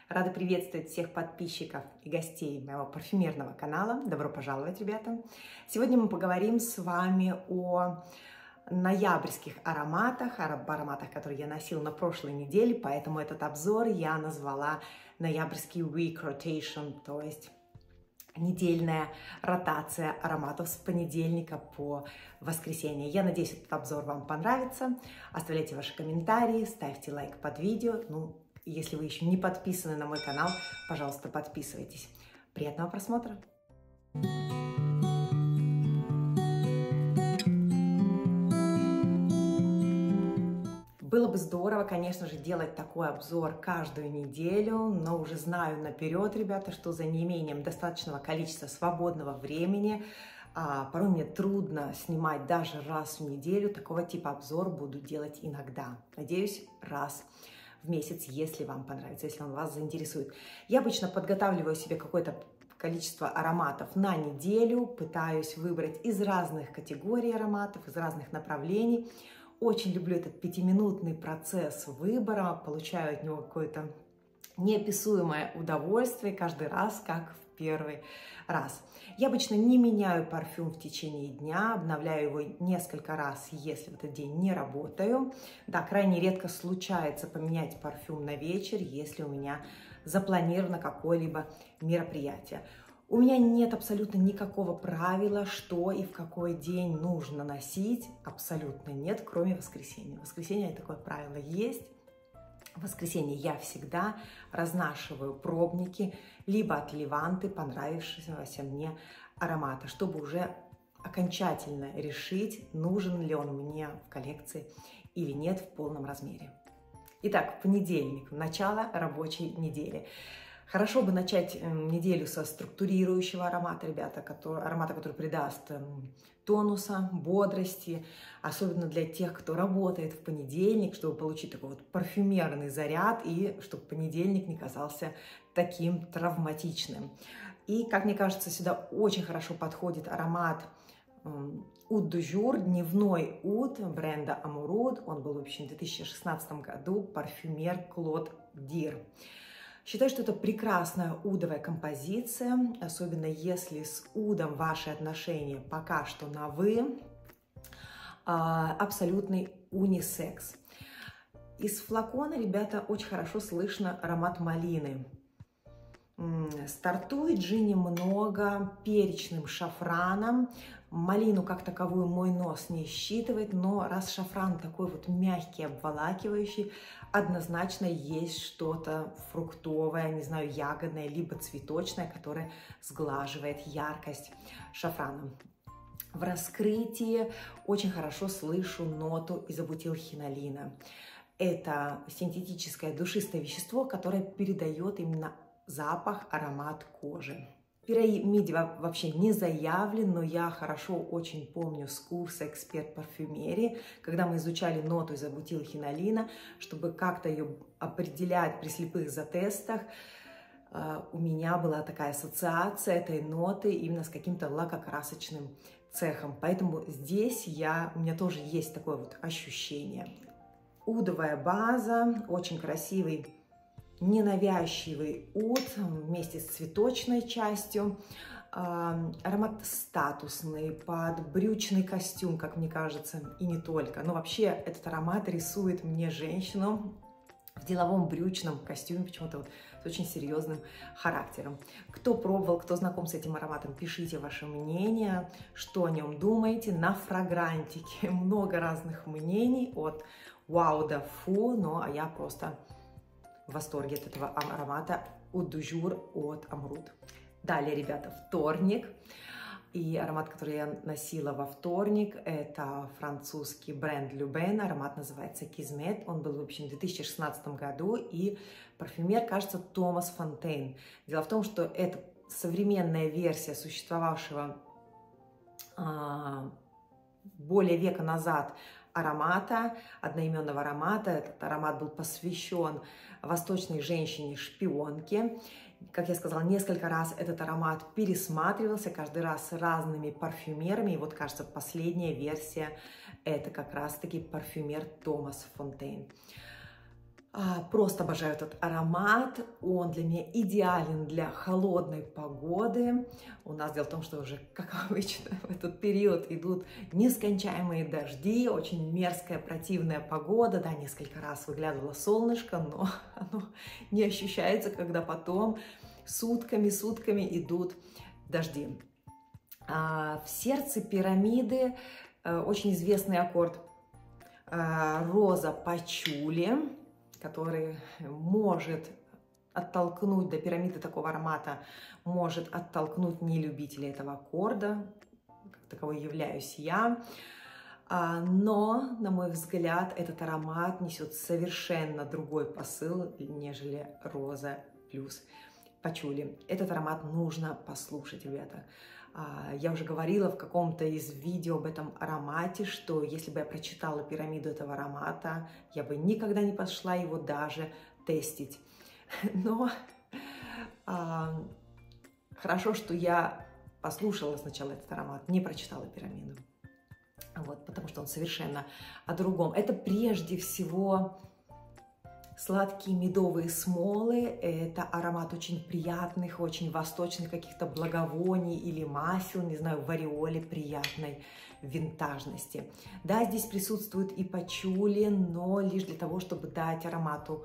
Рада приветствовать всех подписчиков и гостей моего парфюмерного канала. Добро пожаловать, ребята! Сегодня мы поговорим с вами о ноябрьских ароматах, которые я носила на прошлой неделе, поэтому этот обзор я назвала ноябрьский week rotation, то есть недельная ротация ароматов с понедельника по воскресенье. Я надеюсь, этот обзор вам понравится. Оставляйте ваши комментарии, ставьте лайк под видео. Если вы еще не подписаны на мой канал, пожалуйста, подписывайтесь. Приятного просмотра! Было бы здорово, конечно же, делать такой обзор каждую неделю, но уже знаю наперед, ребята, что за неимением достаточного количества свободного времени порой мне трудно снимать даже раз в неделю. Такого типа обзор буду делать иногда. Надеюсь, раз в месяц, если вам понравится, если он вас заинтересует. Я обычно подготавливаю себе какое-то количество ароматов на неделю, пытаюсь выбрать из разных категорий ароматов, из разных направлений. Очень люблю этот 5-минутный процесс выбора, получаю от него какое-то неописуемое удовольствие каждый раз, как в первый раз. Я обычно не меняю парфюм в течение дня, обновляю его несколько раз, если в этот день не работаю. Да, крайне редко случается поменять парфюм на вечер, если у меня запланировано какое-либо мероприятие. У меня нет абсолютно никакого правила, что и в какой день нужно носить. Абсолютно нет, кроме воскресенья. В воскресенье такое правило есть. В воскресенье я всегда разнашиваю пробники либо от Леванты, понравившегося мне аромата, чтобы уже окончательно решить, нужен ли он мне в коллекции или нет в полном размере. Итак, понедельник, начало рабочей недели. Хорошо бы начать неделю со структурирующего аромата, ребята, который придаст тонуса, бодрости, особенно для тех, кто работает в понедельник, чтобы получить такой вот парфюмерный заряд и чтобы понедельник не казался таким травматичным. И, как мне кажется, сюда очень хорошо подходит аромат Oud du jour, дневной Oud бренда Amouroud. Он был выпущен в 2016 году, парфюмер Клод Дир. Считаю, что это прекрасная удовая композиция, особенно если с удом ваши отношения пока что на «вы», абсолютный унисекс. Из флакона, ребята, очень хорошо слышно аромат малины. Стартует же немного перечным шафраном. Малину как таковую мой нос не считывает, но раз шафран такой вот мягкий, обволакивающий, однозначно есть что-то фруктовое, не знаю, ягодное, либо цветочное, которое сглаживает яркость шафрана. В раскрытии очень хорошо слышу ноту изобутилхинолина. Это синтетическое душистое вещество, которое передает именно запах, аромат кожи. Пирамиде вообще не заявлен, но я хорошо очень помню с курса «Эксперт парфюмерии», когда мы изучали ноту изобутилхинолина, чтобы как-то ее определять при слепых затестах, у меня была такая ассоциация этой ноты именно с каким-то лакокрасочным цехом. Поэтому здесь у меня тоже есть такое вот ощущение. Удовая база, очень красивый, ненавязчивый уд вместе с цветочной частью. Аромат статусный, под брючный костюм, как мне кажется, и не только. Но вообще этот аромат рисует мне женщину в деловом брючном костюме, почему-то вот с очень серьезным характером. Кто пробовал, кто знаком с этим ароматом, пишите ваше мнение, что о нем думаете. На фрагрантике много разных мнений, от вау до фу, а я просто в восторге от этого аромата Oud du jour от Amouroud. Далее, ребята, вторник. И аромат, который я носила во вторник, это французский бренд Любен. Аромат называется Kismet. Он был выпущен в 2016 году. И парфюмер, кажется, Томас Фонтейн. Дело в том, что это современная версия существовавшего более века назад одноименного аромата. Этот аромат был посвящен восточной женщине-шпионке. Как я сказала, несколько раз этот аромат пересматривался, каждый раз с разными парфюмерами. И вот, кажется, последняя версия – это как раз-таки парфюмер Томас Фонтейн. Просто обожаю этот аромат, он для меня идеален для холодной погоды. У нас дело в том, что уже, как обычно, в этот период идут нескончаемые дожди, очень мерзкая, противная погода. Да, несколько раз выглядывало солнышко, но оно не ощущается, когда потом сутками идут дожди. В сердце пирамиды очень известный аккорд роза пачули, который может оттолкнуть, до пирамиды такого аромата, может оттолкнуть нелюбителей этого аккорда, как таковой являюсь я. Но, на мой взгляд, этот аромат несет совершенно другой посыл, нежели роза плюс пачули. Этот аромат нужно послушать, ребята. Я уже говорила в каком-то из видео об этом аромате, что если бы я прочитала пирамиду этого аромата, я бы никогда не пошла его даже тестить. Но хорошо, что я послушала сначала этот аромат, не прочитала пирамиду. Вот, потому что он совершенно о другом. Это прежде всего сладкие медовые смолы, это аромат очень приятных, очень восточных каких-то благовоний или масел, не знаю, в ореоле приятной винтажности. Да, здесь присутствует и пачули, но лишь для того, чтобы дать аромату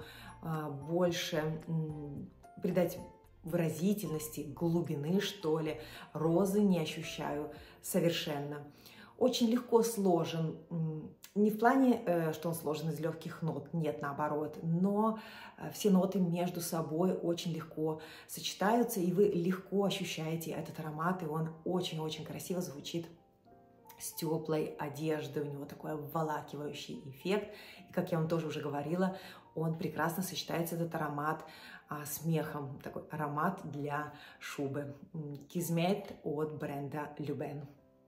больше, придать выразительности, глубины, что ли. Розы не ощущаю совершенно. Очень легко сложен, не в плане, что он сложен из легких нот, нет, наоборот, но все ноты между собой очень легко сочетаются, и вы легко ощущаете этот аромат, и он очень-очень красиво звучит с теплой одеждой, у него такой обволакивающий эффект, и, как я вам тоже уже говорила, он прекрасно сочетается, этот аромат, с мехом, такой аромат для шубы. Кизмет от бренда Любен.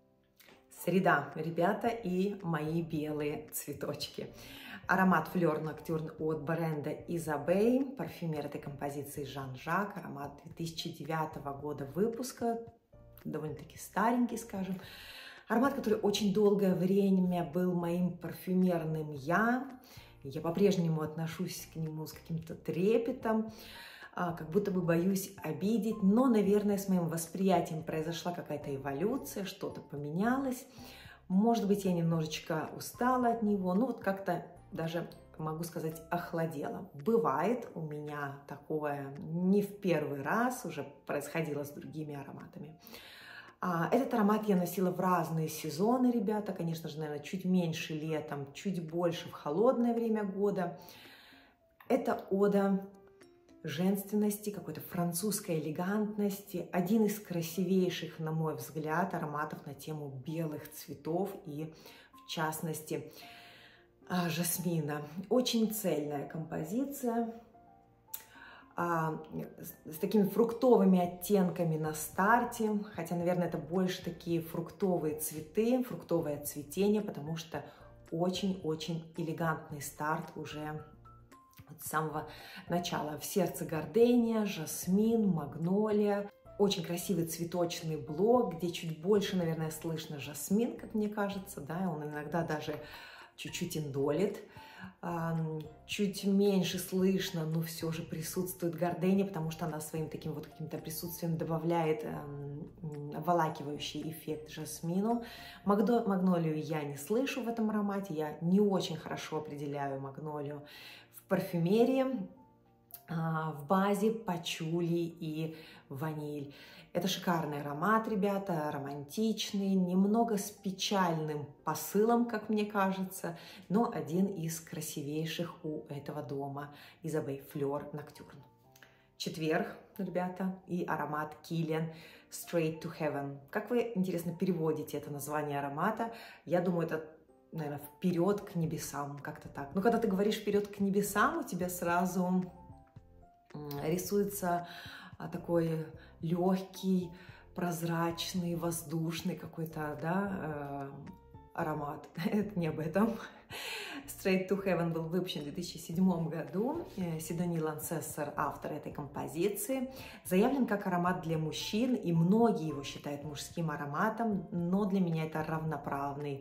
Среда, ребята, и мои белые цветочки. Аромат Fleur Nocturne от бренда Изабей, парфюмер этой композиции Жан-Жак, аромат 2009 года выпуска, довольно-таки старенький, скажем. Аромат, который очень долгое время был моим парфюмерным я по-прежнему отношусь к нему с каким-то трепетом, как будто бы боюсь обидеть, но, наверное, с моим восприятием произошла какая-то эволюция, что-то поменялось. Может быть, я немножечко устала от него, ну вот как-то даже, могу сказать, охладела. Бывает у меня такое не в первый раз, уже происходило с другими ароматами. Этот аромат я носила в разные сезоны, ребята, конечно же, наверное, чуть меньше летом, чуть больше в холодное время года. Это ода женственности, какой-то французской элегантности, один из красивейших, на мой взгляд, ароматов на тему белых цветов и, в частности, жасмина. Очень цельная композиция, с такими фруктовыми оттенками на старте, хотя, наверное, это больше такие фруктовые цветы, фруктовое цветение, потому что очень-очень элегантный старт уже с самого начала. В сердце гардения, жасмин, магнолия. Очень красивый цветочный блок, где чуть больше, наверное, слышно жасмин, как мне кажется, да, он иногда даже чуть-чуть индолит. Чуть меньше слышно, но все же присутствует гардения, потому что она своим таким вот каким-то присутствием добавляет обволакивающий эффект жасмину. Магнолию я не слышу в этом аромате, я не очень хорошо определяю магнолию в парфюмерии, в базе пачули и ваниль. Это шикарный аромат, ребята, романтичный, немного с печальным посылом, как мне кажется, но один из красивейших у этого дома. Изабей Fleur Nocturne. Четверг, ребята, и аромат Kilian Straight to Heaven. Как вы, интересно, переводите это название аромата? Я думаю, это, наверное, вперед к небесам, как-то так. Но когда ты говоришь вперед к небесам, у тебя сразу рисуется такой легкий, прозрачный, воздушный какой-то, да, аромат. Это не об этом. Straight to Heaven был выпущен в 2007 году. Сидони Лансессер, автор этой композиции, заявлен как аромат для мужчин, и многие его считают мужским ароматом, но для меня это равноправный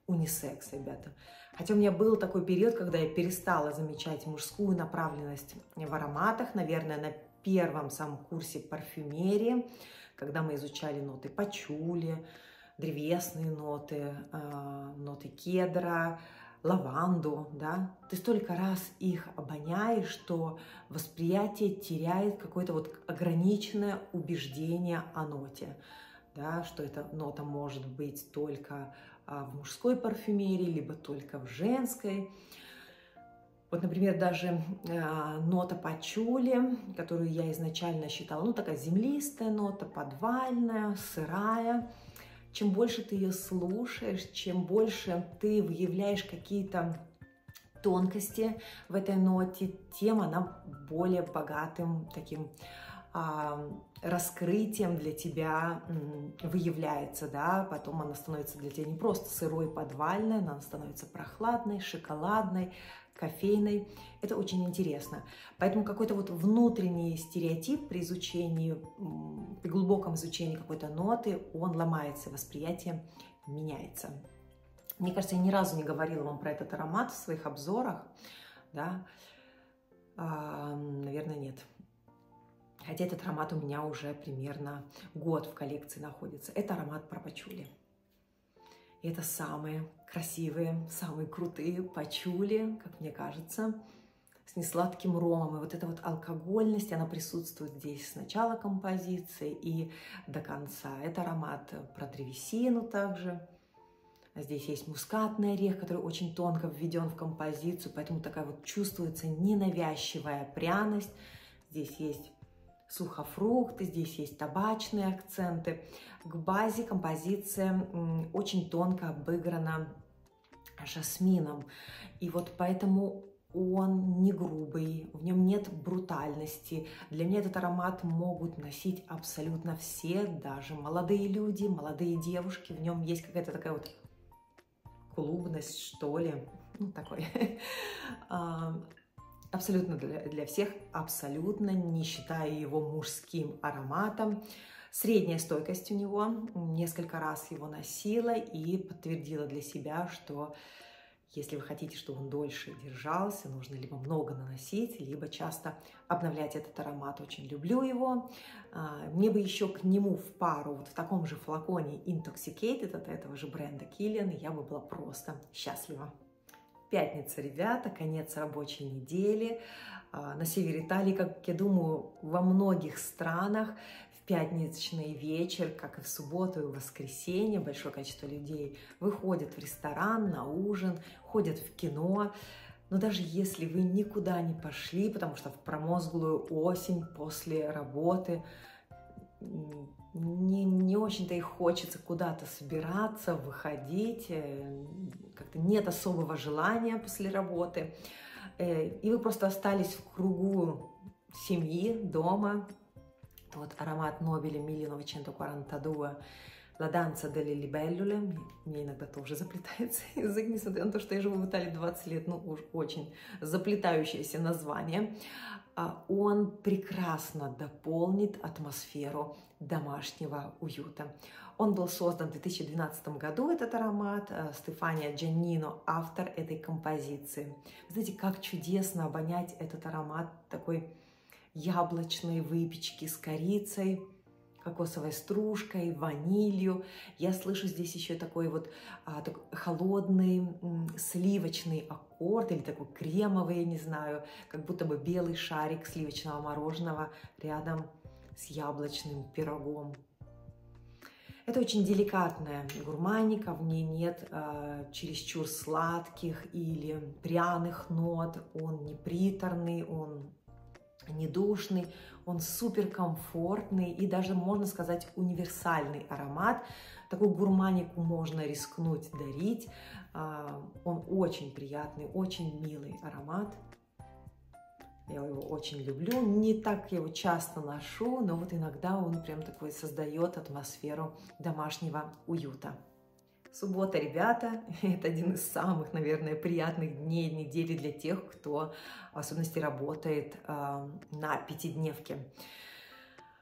унисекс, ребята. Хотя у меня был такой период, когда я перестала замечать мужскую направленность в ароматах, наверное, на первом самом курсе парфюмерии, когда мы изучали ноты пачули, древесные ноты, ноты кедра, лаванду, да, ты столько раз их обоняешь, что восприятие теряет какое-то вот ограниченное убеждение о ноте, да, что эта нота может быть только в мужской парфюмерии, либо только в женской. Вот, например, даже нота пачули, которую я изначально считала, ну, такая землистая нота, подвальная, сырая. Чем больше ты ее слушаешь, чем больше ты выявляешь какие-то тонкости в этой ноте, тем она более богатым таким раскрытием для тебя выявляется, да, потом она становится для тебя не просто сырой, подвальной, она становится прохладной, шоколадной, кофейной. Это очень интересно. Поэтому какой-то вот внутренний стереотип при изучении, при глубоком изучении какой-то ноты, он ломается, восприятие меняется. Мне кажется, я ни разу не говорила вам про этот аромат в своих обзорах, да, наверное, нет. Хотя этот аромат у меня уже примерно год в коллекции находится. Это аромат про пачули. И это самые красивые, самые крутые пачули, как мне кажется, с несладким ромом. И вот эта вот алкогольность, она присутствует здесь с начала композиции и до конца. Это аромат про древесину также. Здесь есть мускатный орех, который очень тонко введен в композицию, поэтому такая вот чувствуется ненавязчивая пряность. Здесь есть сухофрукты, здесь есть табачные акценты. К базе композиция очень тонко обыграна жасмином. И вот поэтому он не грубый, в нем нет брутальности. Для меня этот аромат могут носить абсолютно все, даже молодые люди, молодые девушки. В нем есть какая-то такая вот клубность, что ли, ну такой. Абсолютно для всех, абсолютно, не считая его мужским ароматом. Средняя стойкость у него, несколько раз его носила и подтвердила для себя, что если вы хотите, чтобы он дольше держался, нужно либо много наносить, либо часто обновлять этот аромат. Очень люблю его. Мне бы еще к нему в пару, вот в таком же флаконе Intoxicated от этого же бренда Kilian, я бы была просто счастлива. Пятница, ребята, конец рабочей недели. На севере Италии, как я думаю, во многих странах в пятничный вечер, как и в субботу и в воскресенье, большое количество людей выходят в ресторан, на ужин, ходят в кино. Но даже если вы никуда не пошли, потому что в промозглую осень после работы не очень-то и хочется куда-то собираться, выходить, как-то нет особого желания после работы, и вы просто остались в кругу семьи, дома, то вот аромат Nobile 1942 La danza delle libellule, мне иногда тоже заплетается язык, несмотря на то, что я живу в Италии 20 лет, ну уж очень заплетающееся название. Он прекрасно дополнит атмосферу домашнего уюта. Он был создан в 2012 году, этот аромат. Стефания Джаннино, автор этой композиции. Знаете, как чудесно обонять этот аромат такой яблочной выпечки с корицей, кокосовой стружкой, ванилью. Я слышу здесь еще такой вот такой холодный сливочный аккорд или такой кремовый, я не знаю, как будто бы белый шарик сливочного мороженого рядом с яблочным пирогом. Это очень деликатная гурманика, в ней нет чересчур сладких или пряных нот, он не приторный, он не душный, он супер комфортный и даже, можно сказать, универсальный аромат. Такую гурманику можно рискнуть дарить. Он очень приятный, очень милый аромат. Я его очень люблю. Не так я его часто ношу, но вот иногда он прям такой создает атмосферу домашнего уюта. Суббота, ребята, это один из самых, наверное, приятных дней недели для тех, кто в особенности работает на пятидневке.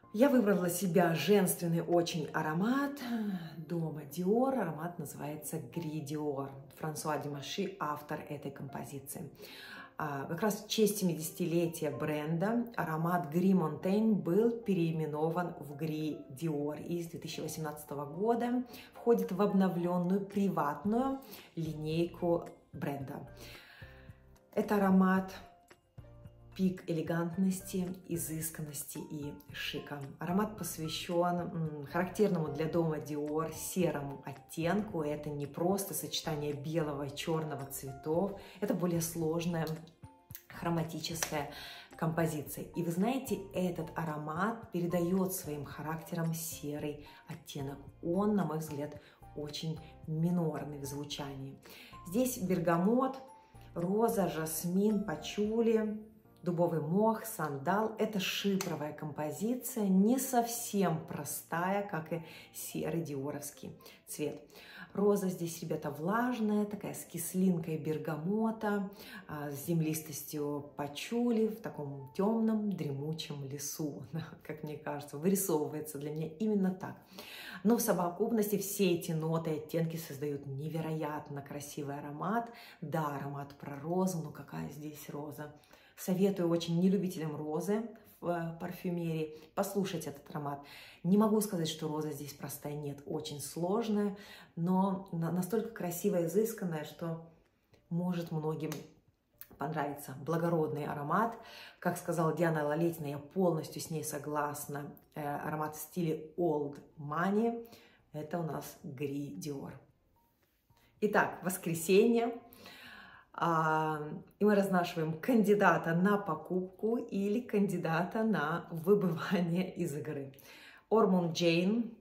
Я выбрала для себя женственный очень аромат дома Dior. Аромат называется Gris Dior. Франсуа Демаши, автор этой композиции. Как раз в честь 70-летия бренда аромат Gris Montaigne был переименован в Gris Dior и с 2018 года входит в обновленную приватную линейку бренда. Это аромат пик элегантности, изысканности и шика. Аромат посвящен характерному для дома Dior серому оттенку. Это не просто сочетание белого и черного цветов, это более сложная хроматическая композиция. И вы знаете, этот аромат передает своим характером серый оттенок. Он, на мой взгляд, очень минорный в звучании. Здесь бергамот, роза, жасмин, пачули, дубовый мох, сандал. Это шипровая композиция, не совсем простая, как и серый диоровский цвет. Роза здесь, ребята, влажная, такая с кислинкой бергамота, с землистостью пачули в таком темном дремучем лесу, как мне кажется, вырисовывается для меня именно так. Но в совокупности все эти ноты и оттенки создают невероятно красивый аромат. Да, аромат про розу, но какая здесь роза? Советую очень нелюбителям розы в парфюмерии послушать этот аромат. Не могу сказать, что роза здесь простая, нет, очень сложная, но настолько красивая, изысканная, что может многим понравиться. Благородный аромат, как сказала Диана Лалетина, я полностью с ней согласна. Аромат в стиле Old Money, это у нас Gris Dior. Итак, воскресенье. И мы разнашиваем кандидата на покупку или кандидата на выбывание из игры. Ормон Джейн,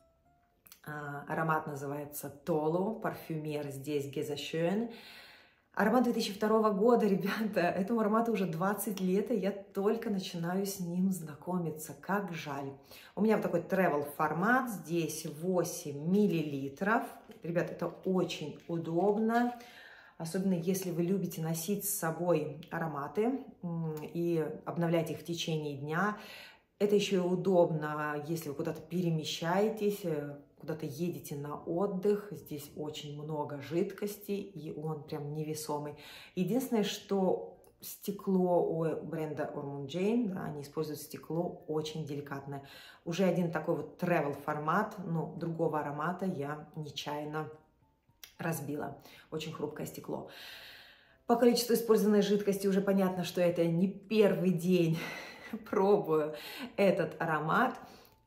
аромат называется Толо, парфюмер здесь Gesachön. Аромат 2002 года, ребята, этому аромату уже 20 лет, и я только начинаю с ним знакомиться, как жаль. У меня вот такой travel формат, здесь 8 миллилитров. Ребята, это очень удобно. Особенно если вы любите носить с собой ароматы и обновлять их в течение дня. Это еще и удобно, если вы куда-то перемещаетесь, куда-то едете на отдых. Здесь очень много жидкости, и он прям невесомый. Единственное, что стекло у бренда Ормон Джейн, да, они используют стекло очень деликатное. Уже один такой вот travel формат, но другого аромата я нечаянно разбила. Очень хрупкое стекло. По количеству использованной жидкости уже понятно, что это не первый день пробую этот аромат.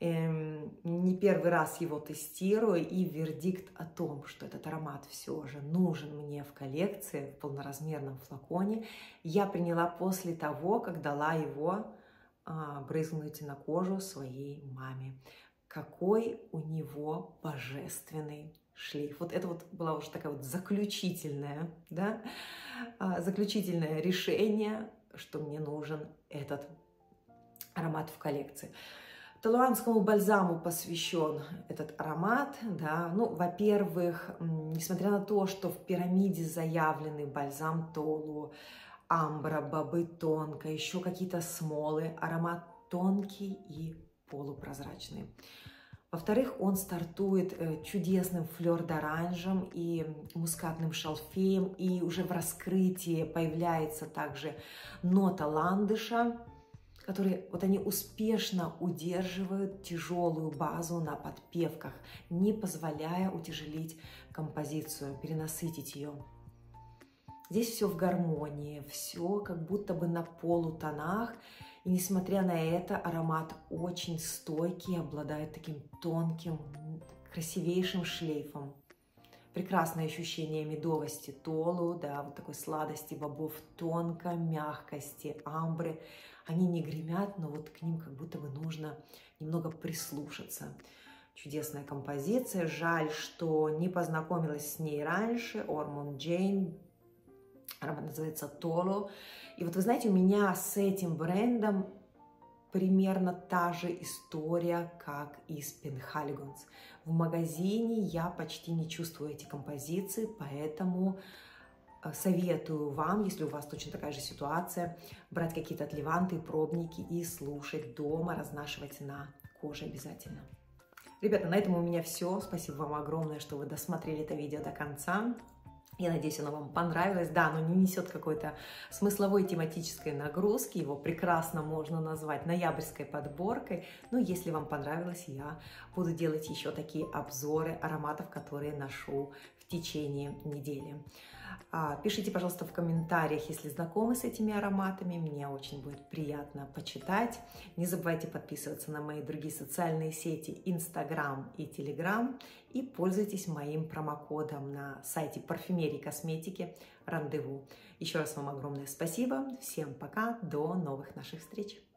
Не первый раз его тестирую, и вердикт о том, что этот аромат все же нужен мне в коллекции, в полноразмерном флаконе, я приняла после того, как дала его брызнуть на кожу своей маме. Какой у него божественный шлейф. Вот это вот была уже такая вот заключительное, да, заключительное решение, что мне нужен этот аромат в коллекции. Толуанскому бальзаму посвящен этот аромат, да, ну, во-первых, несмотря на то, что в пирамиде заявлены бальзам Толу, амбра, бобы тонко, еще какие-то смолы, аромат тонкий и полупрозрачный. Во-вторых, он стартует чудесным флёр-д'оранжем и мускатным шалфеем, и уже в раскрытии появляется также нота ландыша, которые вот они успешно удерживают тяжелую базу на подпевках, не позволяя утяжелить композицию, перенасытить ее. Здесь все в гармонии, все как будто бы на полутонах. И несмотря на это, аромат очень стойкий, обладает таким тонким, красивейшим шлейфом. Прекрасное ощущение медовости Толу, да, вот такой сладости бобов тонко, мягкости амбры. Они не гремят, но вот к ним как будто бы нужно немного прислушаться. Чудесная композиция. Жаль, что не познакомилась с ней раньше. Ормон Джейн. Аромат называется Толо. И вот вы знаете, у меня с этим брендом примерно та же история, как и с В магазине я почти не чувствую эти композиции, поэтому советую вам, если у вас точно такая же ситуация, брать какие-то отливанты, пробники и слушать дома, разнашивать на коже обязательно. Ребята, на этом у меня все. Спасибо вам огромное, что вы досмотрели это видео до конца. Я надеюсь, оно вам понравилось. Да, оно не несет какой-то смысловой тематической нагрузки. Его прекрасно можно назвать ноябрьской подборкой. Но если вам понравилось, я буду делать еще такие обзоры ароматов, которые ношу в течение недели. Пишите, пожалуйста, в комментариях, если знакомы с этими ароматами. Мне очень будет приятно почитать. Не забывайте подписываться на мои другие социальные сети Instagram и Telegram. И пользуйтесь моим промокодом на сайте парфюмерии и косметики «Рандеву». Еще раз вам огромное спасибо. Всем пока. До новых наших встреч.